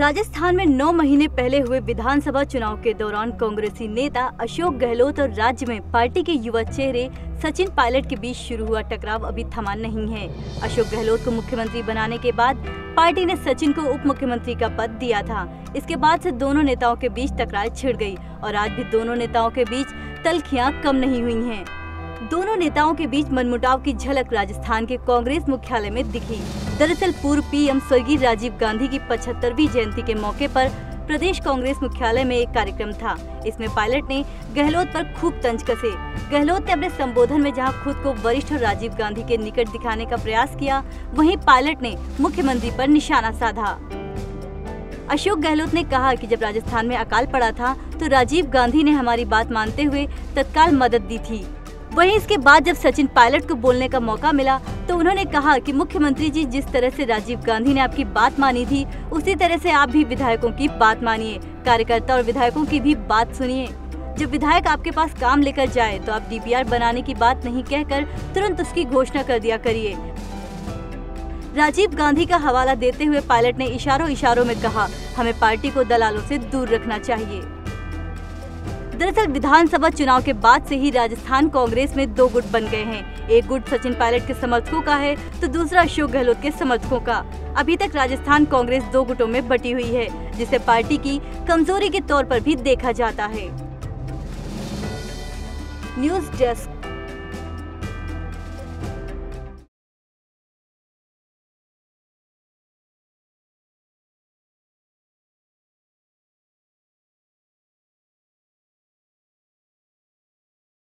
राजस्थान में 9 महीने पहले हुए विधानसभा चुनाव के दौरान कांग्रेसी नेता अशोक गहलोत और राज्य में पार्टी के युवा चेहरे सचिन पायलट के बीच शुरू हुआ टकराव अभी थमा नहीं है। अशोक गहलोत को मुख्यमंत्री बनाने के बाद पार्टी ने सचिन को उप मुख्यमंत्री का पद दिया था। इसके बाद से दोनों नेताओं के बीच तकरार छिड़ गई और आज भी दोनों नेताओं के बीच तल्खियां कम नहीं हुई हैं। दोनों नेताओं के बीच मनमुटाव की झलक राजस्थान के कांग्रेस मुख्यालय में दिखी। दरअसल पूर्व पीएम स्वर्गीय राजीव गांधी की 75वीं जयंती के मौके पर प्रदेश कांग्रेस मुख्यालय में एक कार्यक्रम था। इसमें पायलट ने गहलोत पर खूब तंज कसे। गहलोत ने अपने संबोधन में जहां खुद को वरिष्ठ राजीव गांधी के निकट दिखाने का प्रयास किया, वहीं पायलट ने मुख्यमंत्री पर निशाना साधा। अशोक गहलोत ने कहा कि जब राजस्थान में अकाल पड़ा था तो राजीव गांधी ने हमारी बात मानते हुए तत्काल मदद दी थी। वहीं इसके बाद जब सचिन पायलट को बोलने का मौका मिला तो उन्होंने कहा कि मुख्यमंत्री जी, जिस तरह से राजीव गांधी ने आपकी बात मानी थी, उसी तरह से आप भी विधायकों की बात मानिए, कार्यकर्ता और विधायकों की भी बात सुनिए। जब विधायक आपके पास काम लेकर जाए तो आप डीपीआर बनाने की बात नहीं कहकर तुरंत उसकी घोषणा कर दिया करिए। राजीव गांधी का हवाला देते हुए पायलट ने इशारों में कहा, हमें पार्टी को दलालों से दूर रखना चाहिए। दरअसल विधानसभा चुनाव के बाद से ही राजस्थान कांग्रेस में दो गुट बन गए हैं। एक गुट सचिन पायलट के समर्थकों का है तो दूसरा अशोक गहलोत के समर्थकों का। अभी तक राजस्थान कांग्रेस दो गुटों में बटी हुई है, जिसे पार्टी की कमजोरी के तौर पर भी देखा जाता है। News desk.